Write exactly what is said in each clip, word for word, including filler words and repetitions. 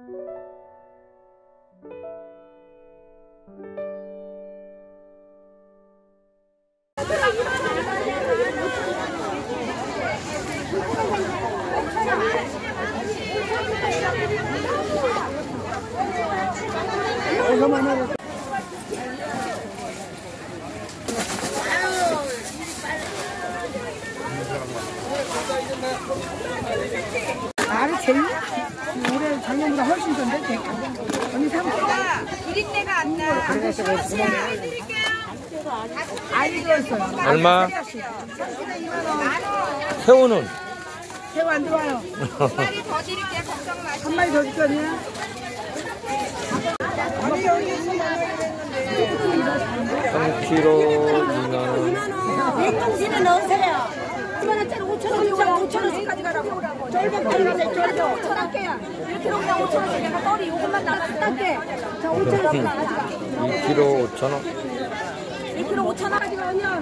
나를 제일 올해 작년보다 훨씬 좋은데 언니 사고 비린내가 안 나. 많이 들어있어요. 얼마? 새우는? 새우 안 들어와요. 한 마리 더 드릴게요. 걱정 마시고. 한 마리 더 줄 거냐? 삼 킬로그램 이만 원. 냉동실에 넣으세요. 이만 원짜리 오천 원, 오천 원씩까지 가라고. 쫄복 떨리세요. 쫄복 오천 원 할게요. 일 킬로그램 오천 원씩 내가 떨이 이것만 나가서 딸게. 자, 오천 원씩 나가자. 이 킬로그램 오천 원. 일 킬로그램 오천 원 가지고 오냐?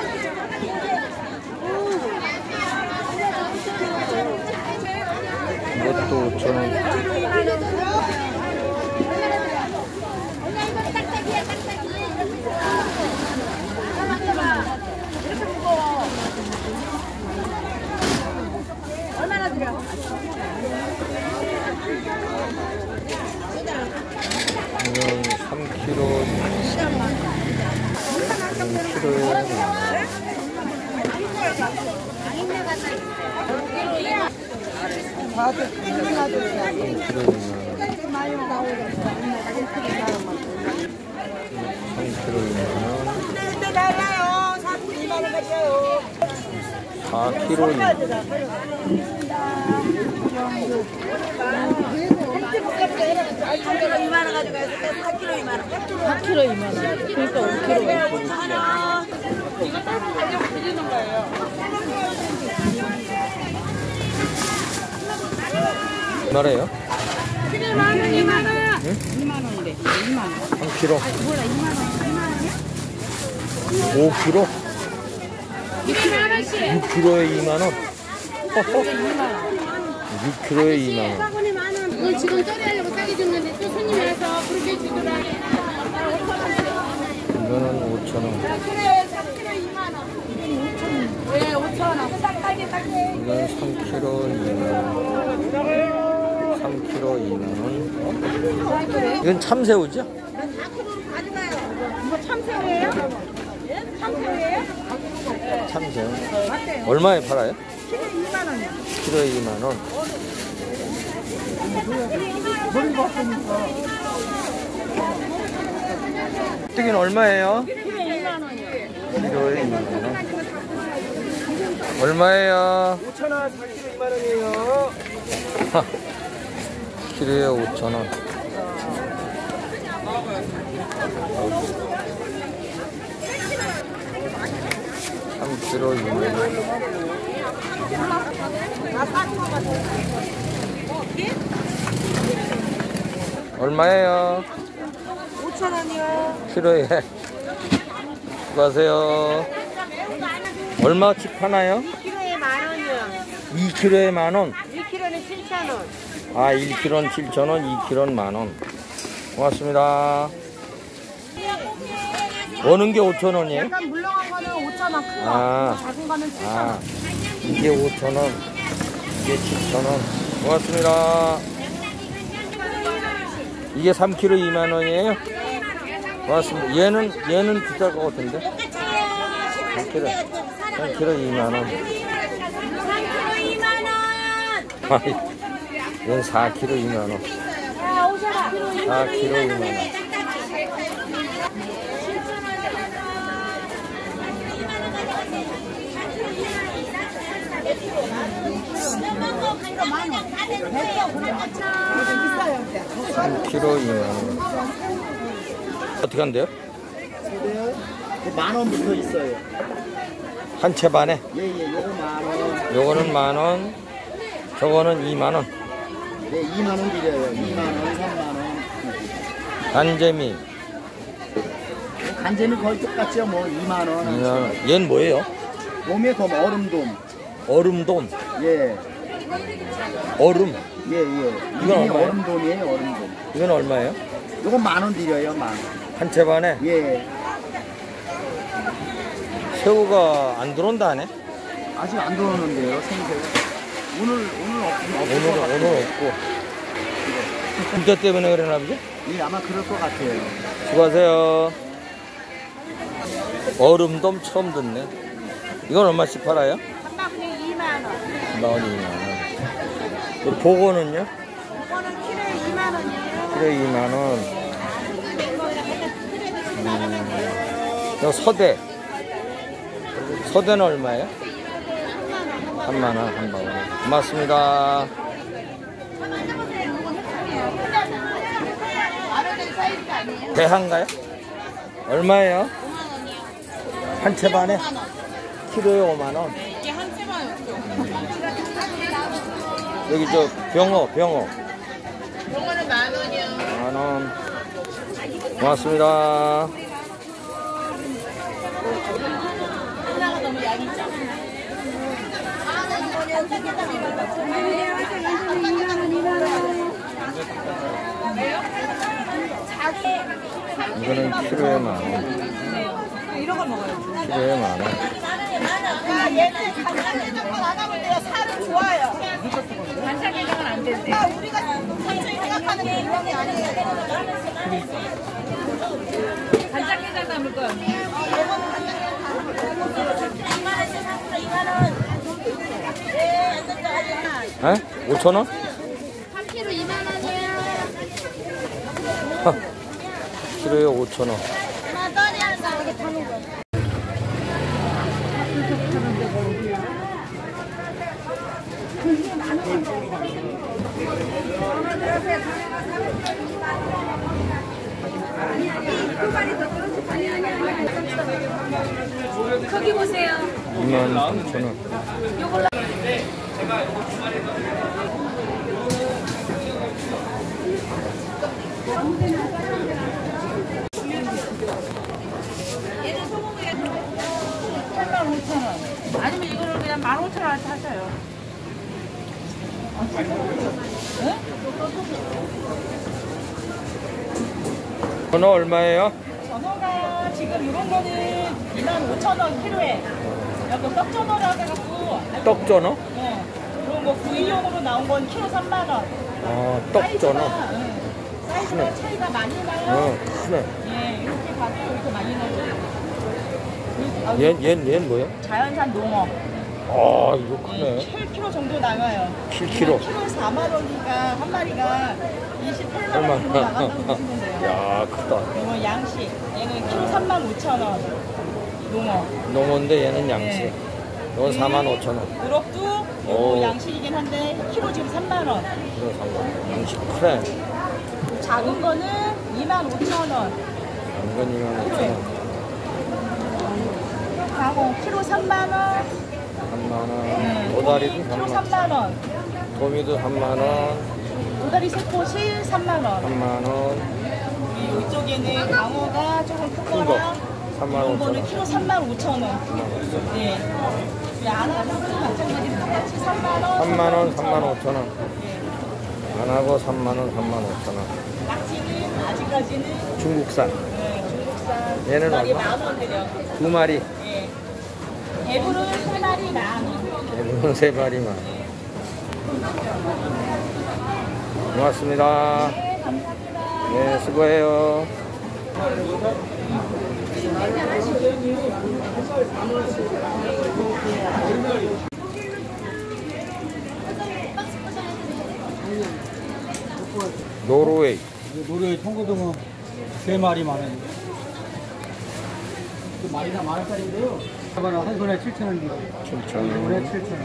이것도 오천 원. 얼마나 드려? 이건 삼 킬로그램. 삼 킬로그램. 근데 달라요. 사 킬로그램 이만 원 가져요. 사 킬로그램. 사 킬로그램 이만 원 가져가요. 사 킬로그램 이만 원. 사 킬로그램 이만 원. 그러니까 오 킬로그램. 하나. 이거 따로 가려고 드리는 거예요. 얼마래요? 이만 원, 이만 원. 응? 이만 원인데 이만 원. 삼 킬로그램. 아, 뭐라 이만 원? 이만 원이야? 오 킬로그램. 이만 원씩. 육 킬로그램에 이만 원. 육 킬로그램에 이만 원. 바구니 만 원. 이걸 지금 처리하려고 싸게 줬는데 또 손님이 와서 그렇게 주더라. 이거는 오천 원. 사 킬로그램 이만 원. 네, 오천 원. 딱 딸기 딸기. 이건 삼 킬로그램 이만 원. 삼 킬로그램 이만 원. 이건 참새우죠? 이거 참새우예요? 참새우예요? 참새우. 얼마에 팔아요? 키로에 이만 원이야. 킬로에 이만 원. 머리가 없으니까. 뜨기는 얼마예요? 키로에 이만 원이요. 킬로에 이만 원. 얼마예요? 오천 원, 사 킬로그램 이만 원이에요. 킬로에 오천 원. 삼 킬로그램 이만 원. 얼마예요? 오천 원이요. 킬로에. 수고하세요. 얼마치 파나요? 일 킬로에 만 원이요. 이 킬로에 만 원. 일 킬로는 칠천 원. 아, 일 킬로는 칠천 원, 이 킬로는 만 원. 고맙습니다. 어느 게 오천 원이에요? 약간 물렁한 거는 오천 원, 큰 거. 아. 작은 거는 칠천 원. 아, 이게 오천 원, 이게 칠천 원. 고맙습니다. 이게 삼 킬로그램 이만 원이에요? 고맙습니다. 얘는, 얘는 비쌀 것 같은데? 삼 킬로그램, 삼 킬로그램 이만 원. 삼 킬로그램 이만 원. 아이, 얘는 사 킬로그램 이만 원. 야, 오셔라. 사 킬로그램 이만 원. 삼 킬로그램 이만 원. 어떻게 한대요? 만 원부터 있어요. 한 채 반에? 예예, 요거 만 원. 요거는 만 원, 저거는 이만 원. 네, 이만 원 드려요. 이만 원, 삼만 원. 간재미 간재는 거의 똑같죠. 뭐 이만 원. 이만 원. 얘는 뭐예요? 돔에 돔, 얼음돔. 얼음돔. 예, 얼음. 예, 예. 이건 이게 얼마예요? 얼음돔이에요, 얼음돔. 이건 얼마예요? 이건 만 원 드려요, 만 원. 한 채 반에? 예. 새우가 안 들어온다네? 아직 안 들어오는데요, 생새우. 오늘, 오늘 없, 없을 오늘, 것 같아요. 오늘 없고. 진짜 때문에 그러나 보지? 예, 아마 그럴 것 같아요. 수고하세요. 얼음돔 처음 듣네. 이건 얼마씩 팔아요? 한 바구니에 이만 원. 한 바구니 이만 원. 그 보고는요? 이거는 키로에 이만 원이에요. 키로에 이만 원. 음, 저 서대. 서대는 얼마예요? 삼만 원, 한 바구니. 고맙습니다. 대한가요? 얼마예요? 한 채 반에? 키로에 오만 원. 이게 한 채만 어떻게 여기 저 병어, 병어. 요거는 만 원이요. 만 원. 고맙습니다. 하나가 너무 양이 죠 이거는 키로에 만 원. 이런 걸 먹어요. 키로에 만 원. 아, 얘는 간장게장만 안 하면 돼요. 살은 좋아요. 간장게장은 안 된대. 아, 우리가 천천히 생각하는 게 이런 게 아니에요. 간장게장 담을 거야. 에? 오천 원? 한 키로 이만 원이에요. 키로에 오천 원. 마더리 한다. 이렇게 타는 거. 거기 보세요. 이만 삼천 원. 팔만 오천 원. 아니면 이거를 그냥 만 오천 원한테 하셔요. 전어 얼마예요? 전어가 지금 이런 거는 이만 오천 원 키로에. 여기 떡전어라고 해갖고. 떡전어? 네. 그리고 뭐 구이용으로 나온 건 키로 삼만 원. 아, 떡전어. 사이즈가, 응. 사이즈가 크네. 차이가 많이 나요. 어, 크네. 예, 이렇게 가격 이렇게 많이 나죠. 아, 얘, 얘, 얘는 뭐야? 자연산 농어. 아, 이거 예, 크네. 칠 킬로그램 정도 나가요. 칠 킬로그램. 키로에 사만 원이니까 한 마리가 이십팔만 원 정도 얼마? 나간다고 보시면 돼요. 야, 크다. 이거 양식. 얘는 키로 삼만 오천 원. 농어. 농어인데 얘는 양식. 네. 이건 사만 오천 원. 우럭도 오. 요거 양식이긴 한데 키로 지금 삼만 원. 이거 삼만 원. 양식 크네. 작은 거는 이만 오천 원. 이건 이만 오천 원. 가공 키로 삼만 원. 삼만 원. 네. 도다리도 키로 삼만 원. 삼만 원. 도미도 삼만 원. 도다리 세포시 삼만 원. 삼만 원. 이 이쪽에는 광어가 조금 큰 큰 거. 거랑 삼만 이런 오천 거는 원. 키로 삼만 오천 원. 네. 이 안하고는 마찬가지로 똑같이 삼만 원. 삼만 원, 삼만 오천 원. 안 하고 삼만 원, 삼만 오천 원. 낙지는 아직까지는 중국산. 네, 중국산 얘는 두 마리 얼마? 만 원 드려. 두 마리. 예. 대부는 세 마리 만 원. 대부분 세 마리만. 고맙습니다. 네, 감사합니다. 네, 수고해요. 노르웨이. 노르웨이 통고등어 세 마리만 원. 그 마리가 만 원짜리인데요. 하나 한 손에 칠천 원이요. 칠천 한 손에 원. 칠천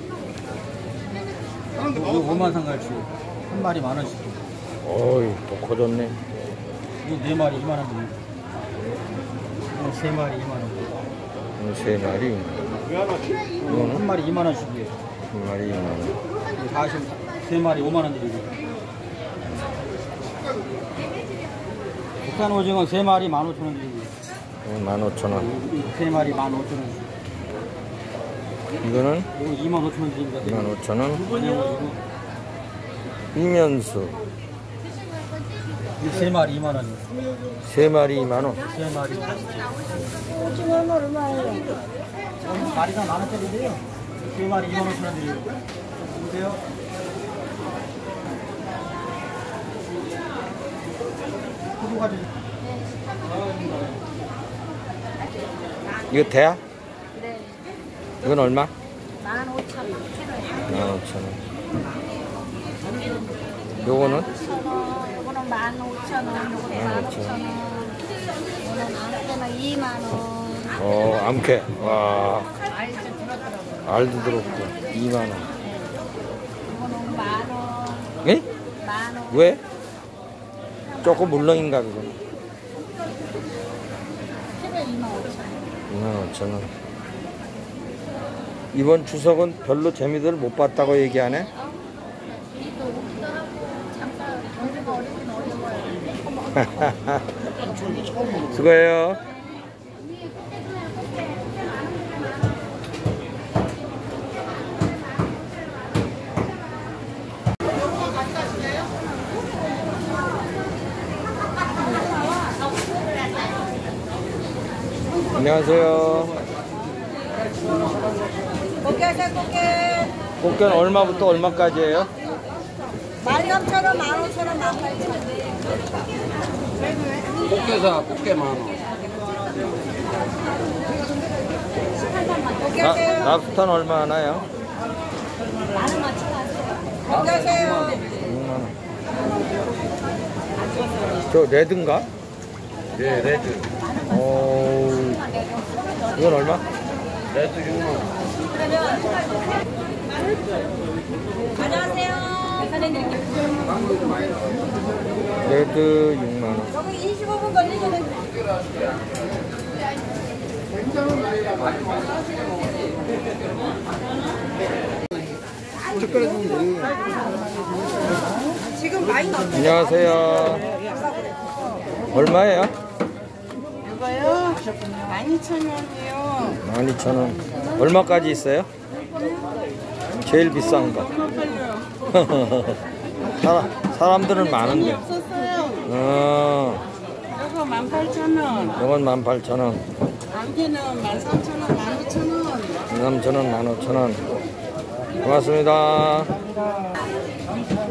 원. 이거 오만 상갈치 한 마리 만 원씩. 어이, 또 커졌네. 이거 네 마리 이만 원. 이거 세 마리 이만 원. 이거 세 마리. 이거 한 마리 이만 원씩이에요. 한 마리 이만 원. 이거 다시 세 마리 오만 원 드리고. 국산 오징어 세 마리 만 오천 원 드리고. 만 오천 원. 이거 세 마리 만 오천 원. 이거는 이거 이만 오천 원 드립니다. 이만 오천 원. 그냥 오징어. 이면수 이 세 마리 이만 원이요. 세 마리 이만 원. 세 마리. 오징어는 얼마예요? 마리가 만 원짜리인데요. 세 마리 이만 오천 원 드려요. 보세요. 구두 가지고. 이거 대야? 네. 이건 얼마? 만 오천 원. 만 오천 원. 요거는? 요거는 만 오천 원. 요거는 만 오천 원. 요거는 안테나 이만 원. 어, 암캐. 와. 알도 들었고. 이만 원. 요거는 만 원. 예? 만 원. 왜? 조금 물렁인가, 그거? 키로에 이만 오천 원. 이만 오천 원. 이번 추석은 별로 재미들 못 봤다고 얘기하네? 수고해요. 안녕하세요. 꽃게 하세요, 꽃게. 꽃게는 얼마부터 얼마까지예요? 만 삼천 원, 만 오천 원, 만 팔천 원. 꽃게사 꽃게 만 원. 꽃게 나, 하세요. 랍스터는 얼마 하나요? 꽃게 하세요. 육만 원. 저 레드인가? 네, 레드. 오, 이건 얼마? 레드 육만 원. 안녕하세요. 레드 육만 원. 저기 이십오 분 걸리거든요. 지금 많이 나왔어요. 안녕하세요. 얼마예요? 이거요? 만 이천 원이요. 만 이천 원. 얼마까지 있어요? 제일 비싼 거. 사람, 사람들은 많은데. 없었어요. 어, 이거 만 팔천 원. 이건 만 팔천 원. 안개는 만 삼천 원, 만 이천 원. 삼천 원, 만 오천 원. 고맙습니다.